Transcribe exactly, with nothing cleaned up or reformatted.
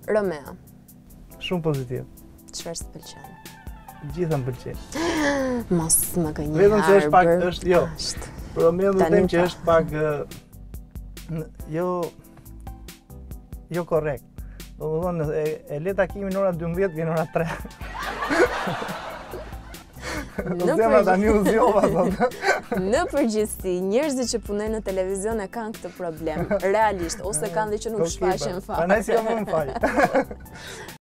Romeo. Shumë pozitiv. Çfarë s'pëlqen? Gjitha më pëlqen. Mos më gënjej. Vetëm se është pak, është jo. Për Romeo do të them që është pak jo jo korrekt. Do të thonë e, e le takimin ora dymbëdhjetë, vjen ora tre. Në përgjithësi, njerëzit që punojnë në televizion e kanë këtë problem, realisht, ose kanë dhe që nuk shfaqen fare. Prandaj si më fal.